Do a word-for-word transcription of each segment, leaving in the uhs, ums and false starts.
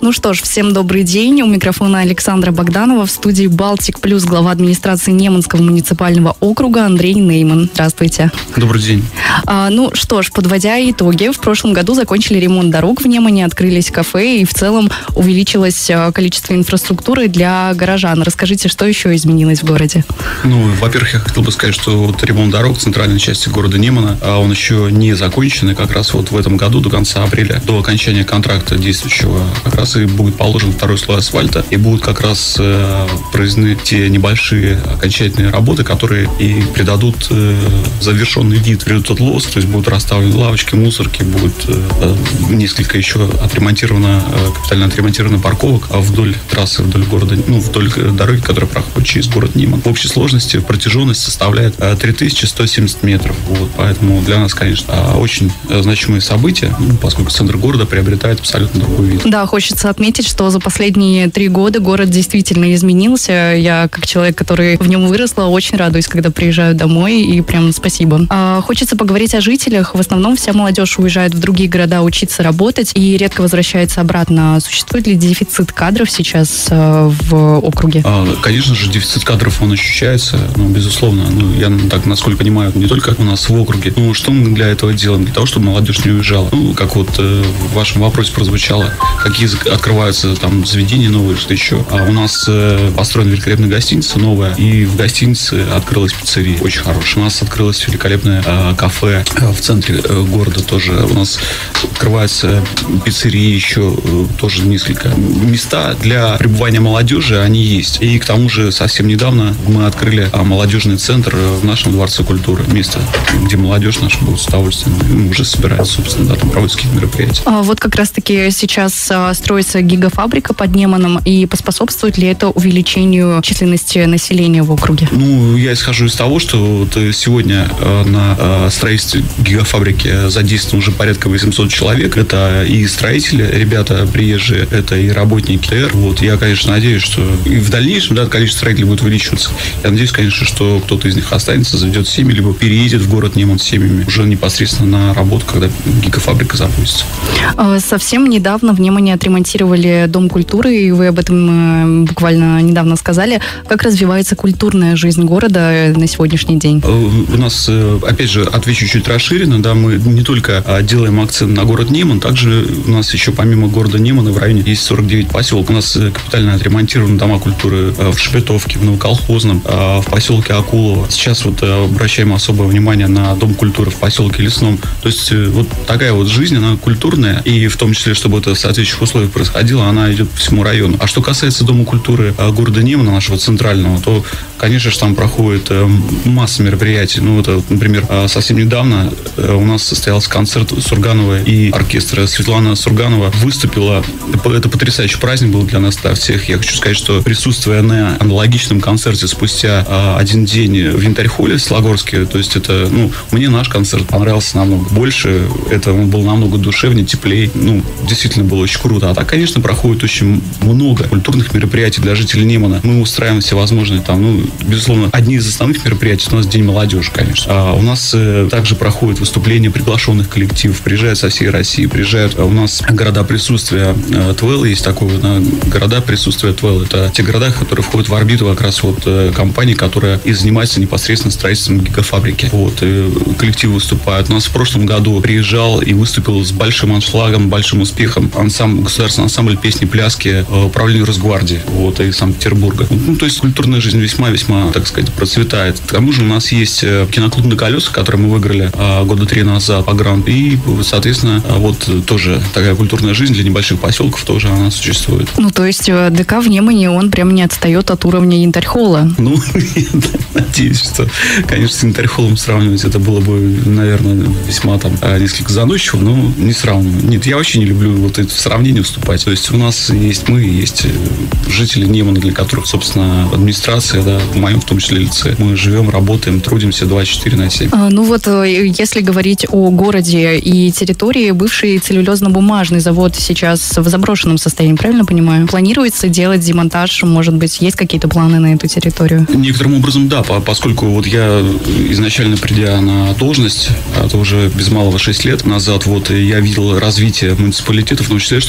Ну что ж, всем добрый день. У микрофона Александра Богданова, в студии «Балтик Плюс» глава администрации Неманского муниципального округа Андрей Нейман. Здравствуйте. Добрый день. А, ну что ж, подводя итоги, в прошлом году закончили ремонт дорог в Немане, открылись кафе и в целом увеличилось количество инфраструктуры для горожан. Расскажите, что еще изменилось в городе? Ну, во-первых, я хотел бы сказать, что вот ремонт дорог в центральной части города Немана, он еще не закончен, и как раз вот в этом году, до конца апреля, до окончания контракта действующего, как раз и будет положен второй слой асфальта, и будут как раз э, произведены те небольшие окончательные работы, которые и придадут э, завершенный вид, придадут тот лоск, то есть будут расставлены лавочки, мусорки, будет э, несколько еще отремонтировано, э, капитально отремонтировано парковок вдоль трассы, вдоль города, ну, вдоль дороги, которая проходит через город Неман. В общей сложности протяженность составляет э, три тысячи сто семьдесят метров, вот, поэтому для нас, конечно, очень значимые события, ну, поскольку центр города приобретает абсолютно другой вид. Да, хочется отметить, что за последние три года город действительно изменился. Я, как человек, который в нем выросла, очень радуюсь, когда приезжаю домой, и прям спасибо. А, хочется поговорить о жителях. В основном вся молодежь уезжает в другие города учиться, работать и редко возвращается обратно. Существует ли дефицит кадров сейчас а, в округе? А, конечно же, дефицит кадров, он ощущается, ну, безусловно. Ну, я так, насколько понимаю, не только у нас в округе. Ну, что мы для этого делаем? Для того, чтобы молодежь не уезжала. Ну, как вот э, в вашем вопросе прозвучало, какие открываются там заведения новые, что еще. А у нас э, построена великолепная гостиница новая, и в гостинице открылась пиццерия, очень хорошая. У нас открылось великолепное э, кафе э, в центре э, города тоже. У нас открывается пиццерия еще э, тоже несколько. Места для пребывания молодежи, они есть. И к тому же совсем недавно мы открыли э, молодежный центр в нашем Дворце культуры. Место, где молодежь наша будет с удовольствием, ну, уже собирается, собственно, да, там проводятся какие-то мероприятия. А вот как раз-таки сейчас а, строится гигафабрика под Неманом, и поспособствует ли это увеличению численности населения в округе? Ну, я исхожу из того, что вот сегодня э, на э, строительстве гигафабрики задействовано уже порядка восемьсот человек. Это и строители, ребята приезжие, это и работники ТР. Вот, я, конечно, надеюсь, что и в дальнейшем, да, количество строителей будет увеличиваться. Я надеюсь, конечно, что кто-то из них останется, заведет семьи, либо переедет в город Неман с семьями уже непосредственно на работу, когда гигафабрика запустится. Совсем недавно в Немане отремонтировали Дом культуры, и вы об этом буквально недавно сказали. Как развивается культурная жизнь города на сегодняшний день? У нас, опять же, отвечу чуть расширенно, да, мы не только делаем акцент на город Неман, также у нас еще помимо города Немана в районе есть сорок девять поселков. У нас капитально отремонтированы дома культуры в Шепетовке, в Новоколхозном, в поселке Акулово. Сейчас вот обращаем особое внимание на Дом культуры в поселке Лесном. То есть вот такая вот жизнь, она культурная, и в том числе, чтобы это в соответствующих условиях происходило, она идет по всему району. А что касается Дома культуры города Немана, нашего центрального, то, конечно же, там проходит масса мероприятий. Ну, это, например, совсем недавно у нас состоялся концерт Сурганова и оркестра. Светлана Сурганова выступила. Это потрясающий праздник был для нас, для всех. Я хочу сказать, что присутствуя на аналогичном концерте спустя один день в Янтарь-холле в Слогорске, то есть это, ну, мне наш концерт понравился намного больше. Это он был намного душевнее, теплее. Ну, действительно было очень круто. А так, конечно, проходит очень много культурных мероприятий для жителей Немана. Мы устраиваем всевозможные там, ну, безусловно, одни из основных мероприятий у нас День молодежи, конечно. А у нас э, также проходят выступления приглашенных коллективов, приезжают со всей России, приезжают а у нас города присутствия э, ТВЭЛ, есть такое, да, города присутствия ТВЭЛ. Это те города, которые входят в орбиту как раз вот э, компании, которая и занимается непосредственно строительством гигафабрики. Вот, и коллективы выступают. У нас в прошлом году приезжал и выступил с большим аншлагом, большим успехом ансамбль, государственный ансамбль песни-пляски э, управления Росгвардии, вот, из Санкт-Петербурга. Ну, то есть культурная жизнь весьма-весьма, так сказать, процветает. К тому же у нас есть киноклуб «На колесах», который мы выиграли а, года три назад по гранту. И, соответственно, вот тоже такая культурная жизнь для небольших поселков тоже она существует. Ну, то есть ДК в Немане, он прям не отстает от уровня Янтарь-холла. Ну, я надеюсь, что, конечно, с Янтарь-холлом сравнивать это было бы, наверное, весьма там несколько заносчиво, но не сравниваю. Нет, я вообще не люблю вот это в сравнение вступать. То есть у нас есть мы, есть жители Немана, для которых, собственно, администрация, да, в моем в том числе лице, мы живем, работаем, трудимся двадцать четыре на семь. А, ну вот, если говорить о городе и территории, бывший целлюлезно-бумажный завод сейчас в заброшенном состоянии, правильно понимаю? Планируется делать демонтаж, может быть, есть какие-то планы на эту территорию? Некоторым образом, да, поскольку вот я изначально, придя на должность, это уже без малого шесть лет назад, вот, я видел развитие муниципалитета, в том числе, что пришла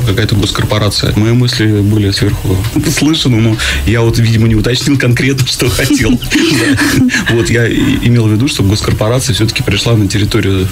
какая-то госкорпорация. Мои мысли были сверху слышаны, но я вот, видимо, не уточнил конкретно, что хотел. Вот я имел в виду, что госкорпорация все-таки пришла на территорию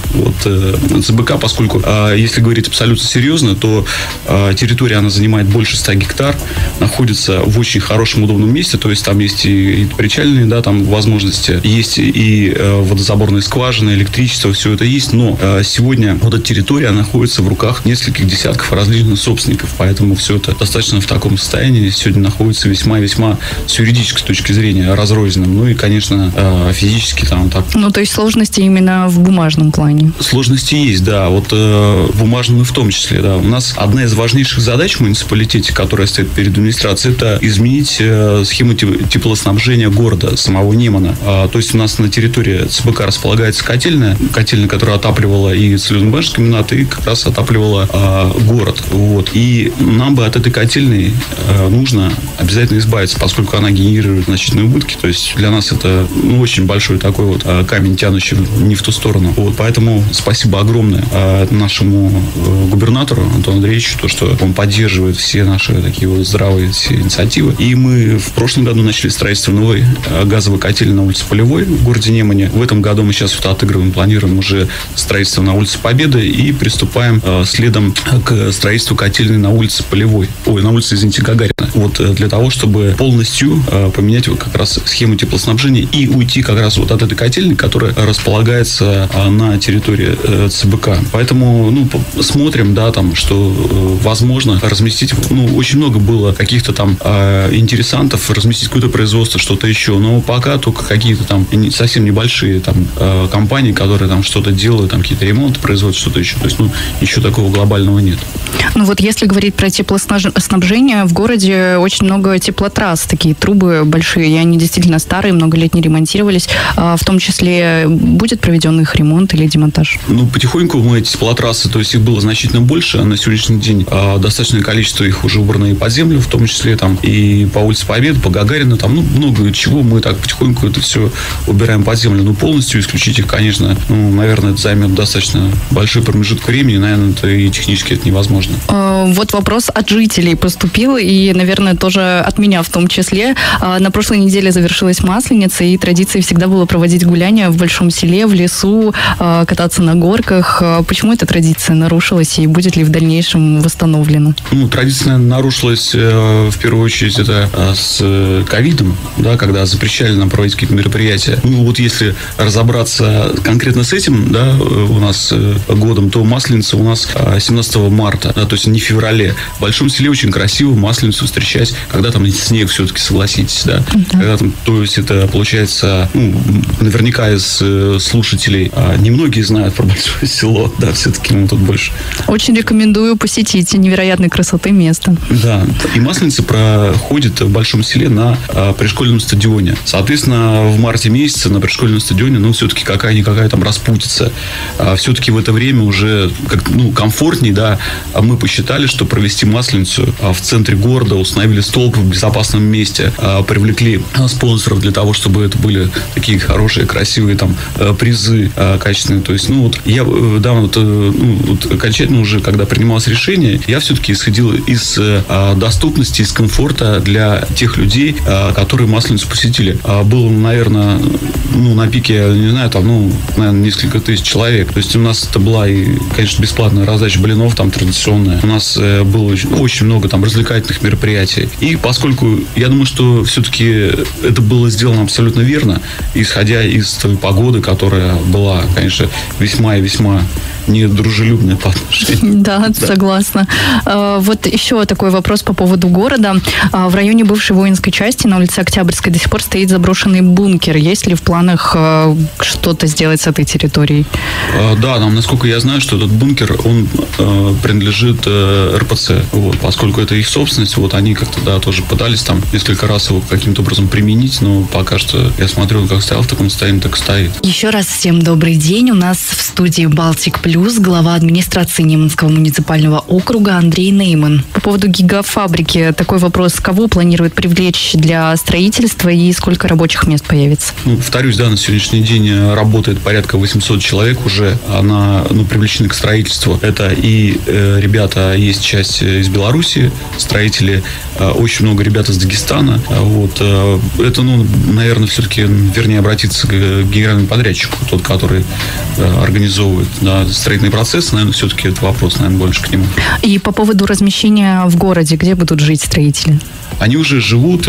ЦБК, поскольку, если говорить абсолютно серьезно, то территория, она занимает больше ста гектар, находится в очень хорошем, удобном месте, то есть там есть и причальные, да, там возможности, есть и водозаборные скважины, электричество, все это есть, но сегодня вот эта территория находится в руках нескольких десятков различных собственников, поэтому все это достаточно в таком состоянии сегодня находится весьма-весьма с юридической точки зрения разрозненным, ну и, конечно, физически там так. Ну, то есть сложности именно в бумажном плане? Сложности есть, да, вот э, бумажном и в том числе, да. У нас одна из важнейших задач в муниципалитете, которая стоит перед администрацией, это изменить э, схему теплоснабжения города, самого Немана. А, то есть у нас на территории ЦБК располагается котельная, котельная, которая отапливала и Целлюзно-Боннерский комбинат, и как раз отапливала а, город. Вот. И нам бы от этой котельной а, нужно обязательно избавиться, поскольку она генерирует значительные убытки. То есть для нас это ну, очень большой такой вот а, камень, тянущий не в ту сторону. Вот. Поэтому спасибо огромное а, нашему а, губернатору Антону Андреевичу, то, что он поддерживает все наши такие вот здравые все инициативы. И мы в прошлом году начали строительство новой а, газовой котельной на улице Полевой в городе Немане. В этом году мы сейчас вот отыгрываем, планируем уже строительство на улице Победы и приступаем а, следом к строительству котельной на улице Полевой. Ой, на улице, извините, Гагарина. Вот для того, чтобы полностью а, поменять вот как раз схему теплоснабжения и уйти как раз вот от этой котельной, которая располагается а, на территории а, ЦБК. Поэтому, ну, смотрим, да, там, что а, возможно разместить, ну, очень много было каких-то там а, интересантов, разместить какое-то производство, что-то еще, но пока только какие-то там совсем небольшие там а, компании, которые там что-то делают, там какие-то ремонты производят, что-то еще. То есть, ну, ничего такого глобального нет. Ну вот если говорить про теплоснабжение, в городе очень много теплотрасс, такие трубы большие, и они действительно старые, много лет не ремонтировались. А в том числе будет проведен их ремонт или демонтаж? Ну, потихоньку мы эти теплотрассы, то есть их было значительно больше, а на сегодняшний день а, достаточное количество их уже убрано и под землю, в том числе там и по улице Победы, по Гагарина, там, ну, много чего, мы так потихоньку это все убираем под землю. Ну, полностью исключить их, конечно, ну, наверное, это займет достаточно большой промежуток времени, наверное, это и технически это невозможно. Вот вопрос от жителей поступил, и, наверное, тоже от меня в том числе. На прошлой неделе завершилась Масленица, и традицией всегда было проводить гуляния в большом селе, в лесу, кататься на горках. Почему эта традиция нарушилась, и будет ли в дальнейшем восстановлена? Ну, традиция нарушилась в первую очередь это с ковидом, да, когда запрещали нам проводить какие-то мероприятия. Ну, вот если разобраться конкретно с этим, да, у нас годом, то Масленица у нас семнадцатого марта, да, то есть не в феврале. В большом селе очень красиво Масленицу встречать, когда там снег все-таки, согласитесь, да. Uh-huh. Когда там, то есть это получается, ну, наверняка из слушателей а, немногие знают про большое село, да, все-таки мы тут больше. Очень рекомендую посетить невероятной красоты место. Да, и Масленица проходит в большом селе на а, пришкольном стадионе. Соответственно, в марте месяце на пришкольном стадионе, ну, все-таки какая-никакая там распутица. А, все-таки в это время уже как, ну, комфортней, да, а мы посчитали, что провести Масленицу в центре города, установили столб в безопасном месте, привлекли спонсоров для того, чтобы это были такие хорошие, красивые там призы качественные. То есть, ну вот я, да, вот, ну, вот окончательно уже, когда принималось решение, я все-таки исходил из доступности, из комфорта для тех людей, которые Масленицу посетили. Было, наверное, ну, на пике, я не знаю, там, ну, наверное, несколько тысяч человек. То есть, у нас это была и, конечно, бесплатная раздача блинов, там, традиционная. У нас э, было очень, очень много там развлекательных мероприятий. И поскольку я думаю, что все-таки это было сделано абсолютно верно, исходя из той погоды, которая была, конечно, весьма и весьма недружелюбная по отношению. Да, да, согласна. Вот еще такой вопрос по поводу города. В районе бывшей воинской части на улице Октябрьской до сих пор стоит заброшенный бункер. Есть ли в планах что-то сделать с этой территорией? Да, нам, насколько я знаю, что этот бункер, он принадлежит эр пэ цэ. Вот, поскольку это их собственность, вот они как-то, да, тоже пытались там несколько раз его каким-то образом применить, но пока что я смотрю, как стоял в таком состоянии, так и стоит. Еще раз всем добрый день. У нас в студии Балтик Плюс глава администрации Неманского муниципального округа Андрей Нейман. По поводу гигафабрики такой вопрос. Кого планирует привлечь для строительства и сколько рабочих мест появится? Ну, повторюсь, да, на сегодняшний день работает порядка восемьсот человек уже. Она, ну, привлечены к строительству. Это и э, ребята есть часть из Беларуси, строители, очень много ребят из Дагестана. Вот. Это, ну, наверное, все-таки, вернее, обратиться к генеральному подрядчику, тот, который организовывает, да, строительный процесс, наверное, все-таки это вопрос, наверное, больше к нему. И по поводу размещения в городе, где будут жить строители? Они уже живут,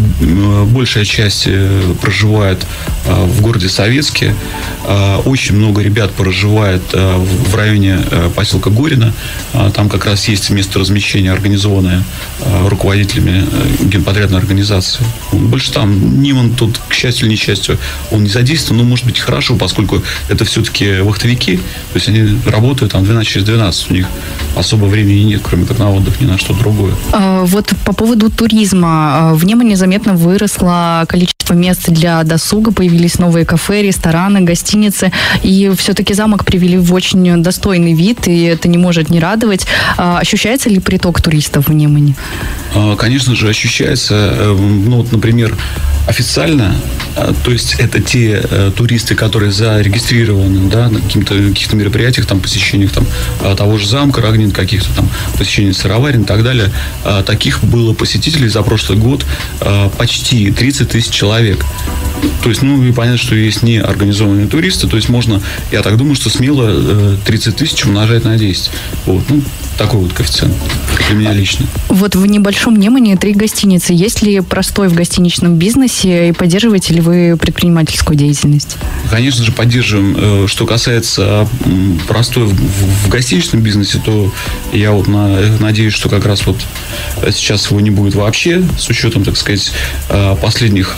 большая часть проживает в городе Советске. Очень много ребят проживает в районе поселка Горина. Там как раз есть место размещения, организованное руководителями генподрядной организации. Больше там Неман тут, к счастью или несчастью, он не задействован, но может быть хорошо, поскольку это все-таки вахтовики, то есть они работают там двенадцать через двенадцать, у них особо времени нет, кроме как на отдых, ни на что другое. А, вот по поводу туризма. В Немане заметно выросло количество мест для досуга, появились новые кафе, рестораны, гостиницы, и все-таки замок привели в очень достойный вид, и это не может не радовать. А, ощущается ли приток туристов в Немане? Конечно же, ощущается. Ну, вот, например, официально, то есть это те туристы, которые зарегистрированы, да, на каких-то, каких-то мероприятиях, там, посещениях там, того же замка Рагнин, каких-то там посещений сыроварен и так далее. Таких было посетителей за прошлый год почти тридцать тысяч человек. То есть, ну, и понятно, что есть неорганизованные туристы, то есть можно, я так думаю, что смело тридцать тысяч умножать на десять. Вот, ну, такой вот коэффициент для меня лично. Вот в небольшом Немане три гостиницы. Есть ли простой в гостиничном бизнесе и поддерживаете ли вы предпринимательскую деятельность? Конечно же, поддерживаем. Что касается простой в гостиничном бизнесе, то я вот надеюсь, что как раз вот сейчас его не будет вообще, с учетом, так сказать, последних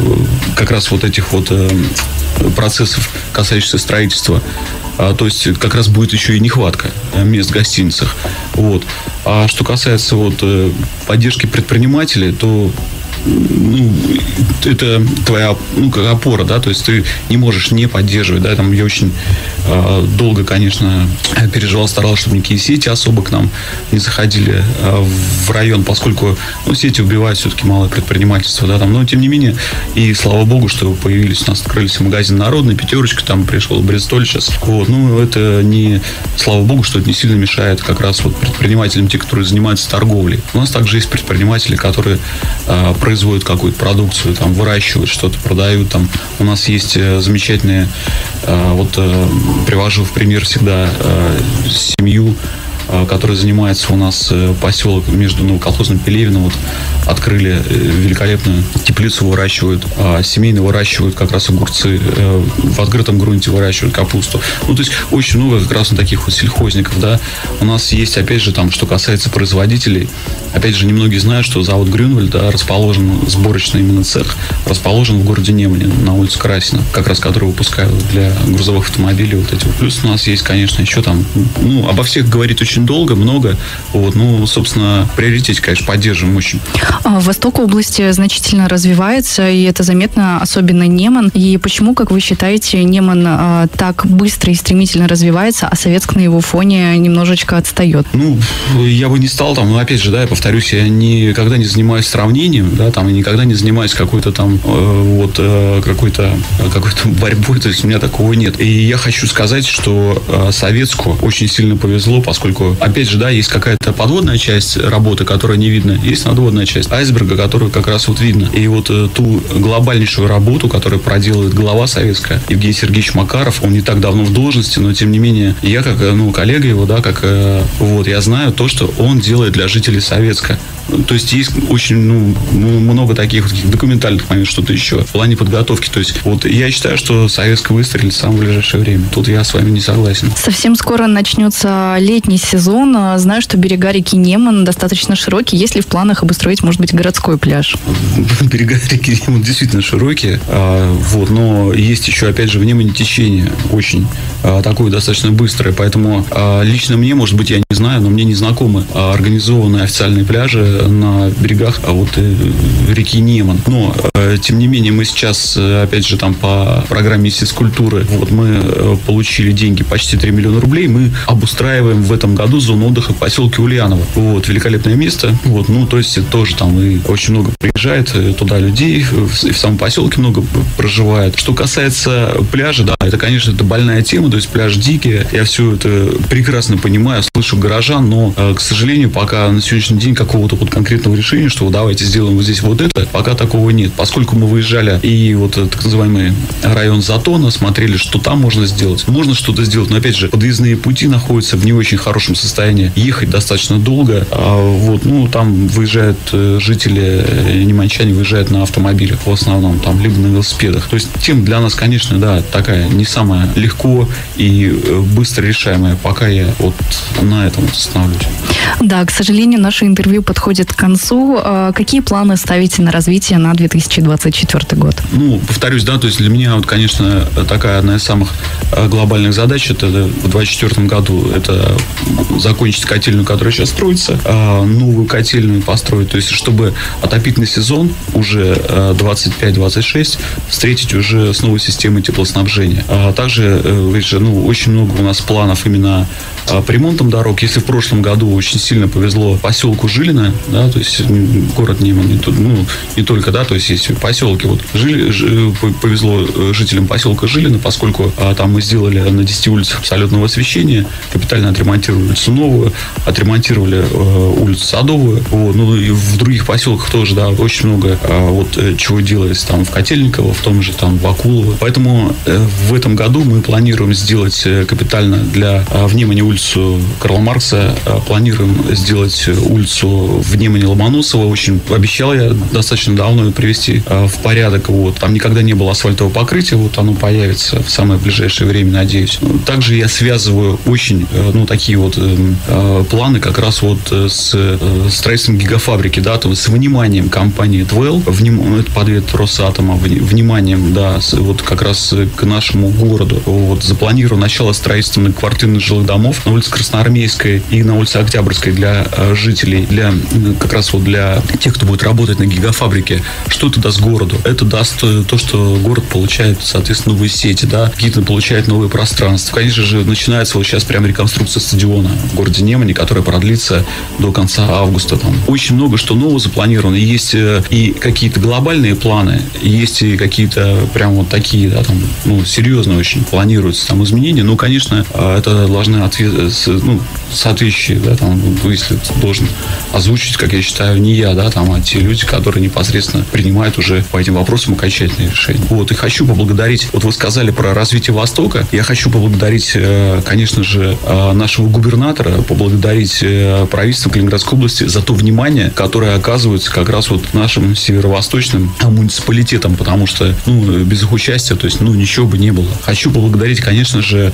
как раз вот этих вот процессов, касающихся строительства. То есть как раз будет еще и нехватка мест в гостиницах. Вот. А что касается вот поддержки предпринимателей, то ну, это твоя, ну, как опора, да, то есть ты не можешь не поддерживать, да, там я очень э, долго, конечно, переживал, старался, чтобы никакие сети особо к нам не заходили э, в район, поскольку, ну, сети убивают все-таки малое предпринимательство, да, там, но тем не менее, и слава богу, что появились, у нас открылись магазин «Народный», «Пятерочка», там пришел «Брестоль» сейчас, вот, ну, это не, слава богу, что это не сильно мешает как раз вот предпринимателям, те, которые занимаются торговлей. У нас также есть предприниматели, которые э, производят какую-то продукцию, там, выращивают что-то, продают. Там. У нас есть замечательные, э, вот э, привожу в пример всегда э, семью, э, которая занимается у нас э, поселок между Новоколхозным и Пелевиным. Вот, открыли э, великолепную теплицу, выращивают, э, семейно выращивают как раз огурцы, э, в открытом грунте выращивают капусту. Ну, то есть очень много как раз таких вот сельхозников, да. У нас есть, опять же, там, что касается производителей, опять же, немногие знают, что завод Грюнвальд, да, расположен, сборочный именно цех, расположен в городе Немане, на улице Красина, как раз который выпускают для грузовых автомобилей вот эти. Плюс у нас есть, конечно, еще там, ну, обо всех говорить очень долго, много, вот, ну, собственно, приоритете, конечно, поддерживаем очень. Восток области значительно развивается, и это заметно, особенно Неман. И почему, как вы считаете, Неман а, так быстро и стремительно развивается, а Советск на его фоне немножечко отстает? Ну, я бы не стал там, ну, опять же, да, я повторюсь, я никогда не занимаюсь сравнением, да, там, и никогда не занимаюсь какой-то там, э, вот, э, какой-то, какой-то борьбой, то есть у меня такого нет. И я хочу сказать, что э, Советску очень сильно повезло, поскольку, опять же, да, есть какая-то подводная часть работы, которая не видна, есть надводная часть айсберга, которую как раз вот видно. И вот э, ту глобальнейшую работу, которую проделывает глава советская Евгений Сергеевич Макаров, он не так давно в должности, но тем не менее, я как, ну, коллега его, да, как, э, вот, я знаю то, что он делает для жителей Советска. То есть есть очень, ну, много таких вот документальных моментов, что-то еще в плане подготовки. То есть вот я считаю, что Советск выстрелит в самое ближайшее время. Тут я с вами не согласен. Совсем скоро начнется летний сезон. Знаю, что берега реки Неман достаточно широкие. Есть ли в планах обустроить, может быть, городской пляж? Берега реки Неман действительно широкие. Вот, но есть еще, опять же, в Немане течение очень такое достаточно быстрое. Поэтому лично мне, может быть, я не знаю, но мне не знакомы организованные официальные пляжи на берегах а вот реки Неман. Но, тем не менее, мы сейчас, опять же, там по программе Министерства культуры, вот мы получили деньги почти три миллиона рублей. Мы обустраиваем в этом году году зону отдыха в поселке Ульяново. Вот, великолепное место. Вот, ну, то есть, тоже там и очень много приезжает туда людей, и в самом поселке много проживает. Что касается пляжа, да, это, конечно, это больная тема, то есть, пляж дикий. Я все это прекрасно понимаю, слышу горожан, но, к сожалению, пока на сегодняшний день какого-то вот конкретного решения, что давайте сделаем вот здесь вот это, пока такого нет. Поскольку мы выезжали и вот так называемый район Затона, смотрели, что там можно сделать. Можно что-то сделать, но, опять же, подъездные пути находятся в не очень хорошем состоянии. Ехать достаточно долго. А вот, ну, там выезжают жители, неманчане выезжают на автомобилях в основном, там, либо на велосипедах. То есть, тема для нас, конечно, да, такая не самая легко и быстро решаемая. Пока я вот на этом остановлюсь. Да, к сожалению, наше интервью подходит к концу. Какие планы ставите на развитие на две тысячи двадцать четвёртый год? Ну, повторюсь, да, то есть для меня, вот, конечно, такая одна из самых глобальных задач, это в двадцать четвёртом году, это закончить котельную, которая сейчас строится, новую котельную построить, то есть чтобы отопительный сезон уже двадцать пять двадцать шесть встретить уже с новой системой теплоснабжения. А также, видишь, ну, очень много у нас планов именно по ремонтам дорог. Если в прошлом году очень сильно повезло поселку Жилино, да, то есть город Неман, не, ну, не только, да, то есть есть поселки, вот жили, ж, повезло жителям поселка Жилино, поскольку а, там мы сделали на десяти улицах абсолютного освещения, капитально отремонтировали улицу Новую, отремонтировали а, улицу Садовую, вот, ну и в других поселках тоже, да, очень много а, вот чего делается там в Котельниково, в том же там в Акулово. Поэтому а, в этом году мы планируем сделать капитально для а, в Немане улицу Карла Маркса, а, планируем сделать улицу в Немане Ломоносова. Очень обещал я достаточно давно ее привести а, в порядок. Вот. Там никогда не было асфальтового покрытия, вот оно появится в самое ближайшее время, надеюсь. Также я связываю очень, ну, такие вот э, планы как раз вот с э, строительством гигафабрики, да, то есть с вниманием компании Твел, вним, это подвед Росатома, вниманием, да, с, вот как раз к нашему городу. Вот запланировано начало строительства многоквартирных жилых домов на улице Красноармейской и на улице Октябрьской для э, жителей, для как раз вот для тех, кто будет работать на гигафабрике. Что это даст городу? Это даст то, что город получает, соответственно, новые сети, да, какие-то получает новые пространства. Конечно же, начинается вот сейчас прям реконструкция стадиона в городе Немане, которая продлится до конца августа. Там очень много что нового запланировано. Есть и какие-то глобальные планы, есть и какие-то прям вот такие, да, там, ну, серьезно очень планируются там изменения. Ну, конечно, это должны ответ... ну, соответствующие, да, там, если должен озвучить, как я считаю, не я, да, там, а те люди, которые непосредственно принимают уже по этим вопросам окончательные решения. Вот, и хочу поблагодарить, вот вы сказали про развитие Востока, я хочу поблагодарить, конечно же, нашего губернатора, поблагодарить правительство Калининградской области за то внимание, которое оказывается как раз вот нашим северо-восточным муниципалитетам, потому что, ну, без их участия, то есть, ну, ничего бы не было. Хочу поблагодарить, конечно же,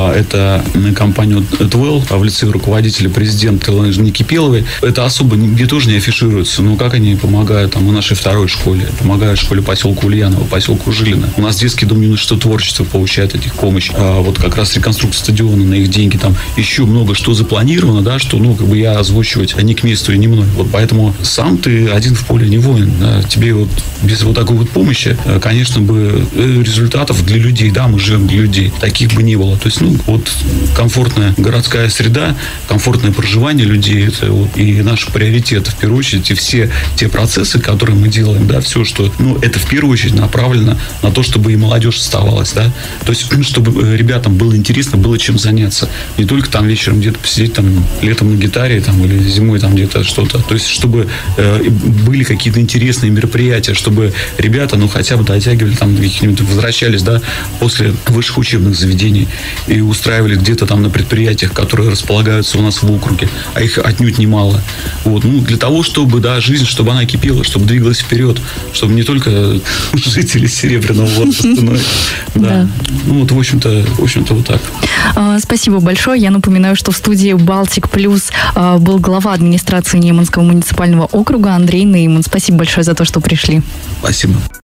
это компанию Твел в лице руководителя президента Элеоноры Кипеловой. Это особо нигде тоже не афишируется, но как они помогают там и нашей второй школе, помогают школе поселку Ульяново, поселку Жилино. У нас детский дом юношества творчества получает от них помощь. А вот как раз реконструкция стадиона на их деньги, там еще много что запланировано, да, что, ну, как бы я озвучивать не к месту и не мной. Вот поэтому сам ты один в поле не воин. Да. Тебе вот без вот такой вот помощи, конечно, бы результатов для людей, да, мы живем для людей, таких бы не было. То есть, ну, вот комфортная городская среда, комфортное проживание людей, это вот и наш приоритет, в первую очередь, и все те процессы, которые мы делаем, да, все, что, ну, это в первую очередь направлено на то, чтобы и молодежь оставалась, да, то есть, чтобы ребятам было интересно, было чем заняться, не только там вечером где-то посидеть там летом на гитаре, там, или зимой там где-то что-то, то есть, чтобы э, были какие-то интересные мероприятия, чтобы ребята, ну, хотя бы дотягивали, там, каких-нибудь возвращались, да, после высших учебных заведений и устраивали где-то там на предприятиях, которые располагаются у нас в округе, а их отнюдь немало. Вот, ну, для того, чтобы, да, жизнь, чтобы она кипела, чтобы двигалась вперед, чтобы не только жители Серебряного возраста, но, да. Ну, вот, в общем-то, в общем-то, вот так. Спасибо большое. Я напоминаю, что в студии «Балтик Плюс» был глава администрации Неманского муниципального округа Андрей Нейман. Спасибо большое за то, что пришли. Спасибо.